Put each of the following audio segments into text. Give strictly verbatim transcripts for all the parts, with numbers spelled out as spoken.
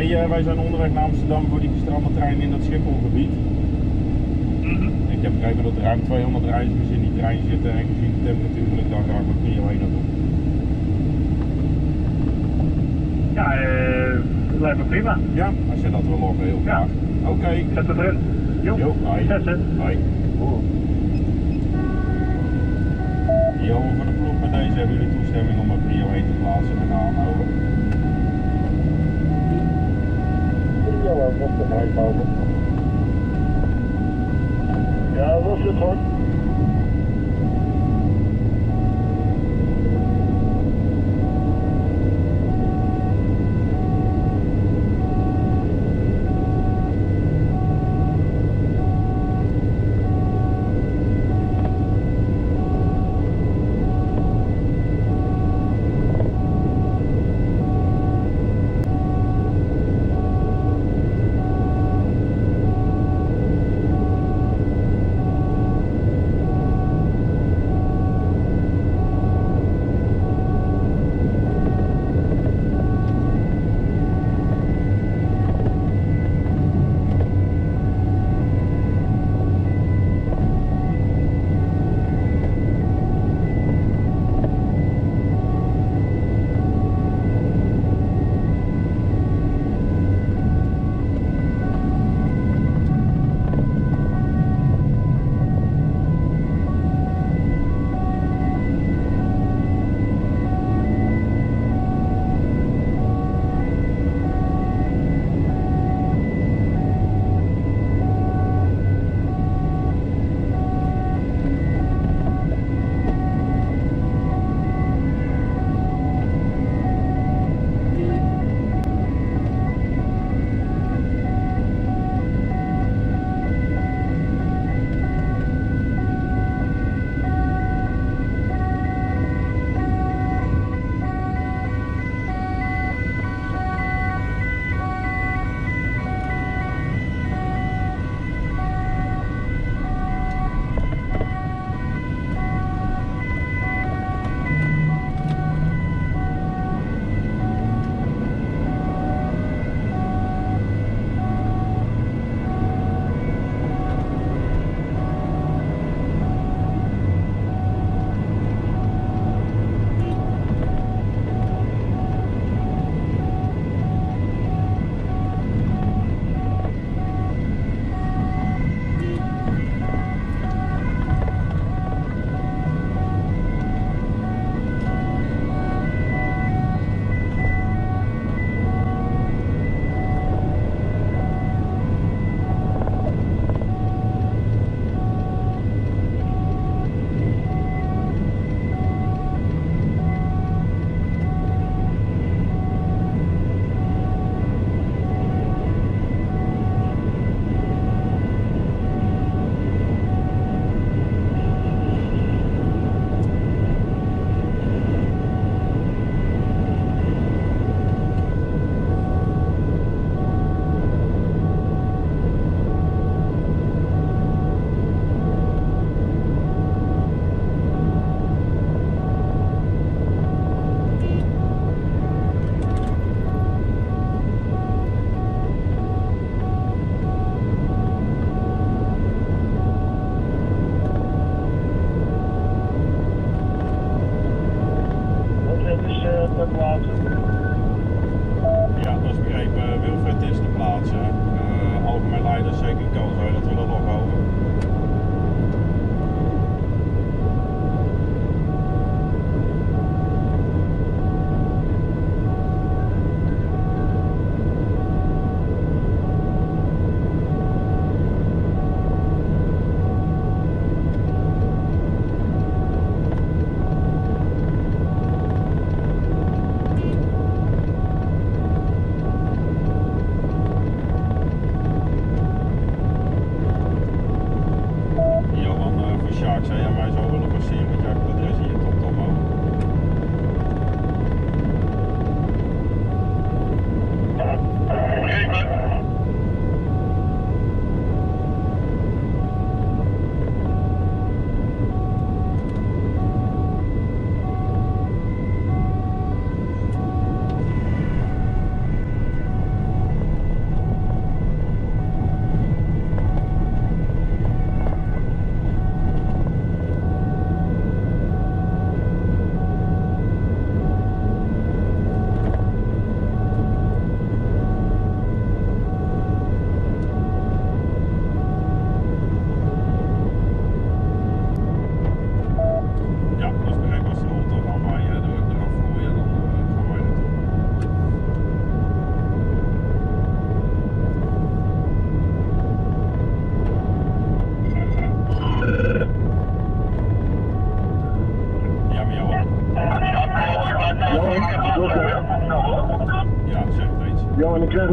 wij, uh, wij zijn onderweg naar Amsterdam voor die gestrande trein in dat Schipholgebied. Mm-hmm. Ik heb begrepen dat er ruim tweehonderd reizigers in die trein zitten en gezien de temperatuur wil ik daar graag met Prio één naartoe. Ja, uh, lijkt me prima. Ja, als je dat wil loggen, heel graag. Ja. Oké. Okay. Zet het erin. Jo, Jo, hoi. Zet het. Hoi. Johan van de ploeg, met deze hebben jullie toestemming om een Prio één te plaatsen en aanhouden. Johan, wat de huis houden. Ja, was het hoor.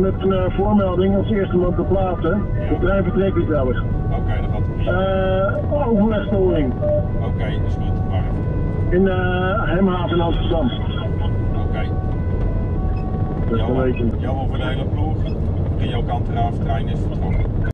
met een uh, voormelding als eerste man te plaatsen. Ja. De trein vertrekt niet zelfs. Oké, okay, dan gaat het prima. Uh, overlegstoring. Oké, okay, is goed. Waar? In uh, Hemhaven in Amsterdam. Oké. Okay. Dat is een beetje. Jammer voor de hele ploeg. Rio Kant eraf, trein is vertrokken.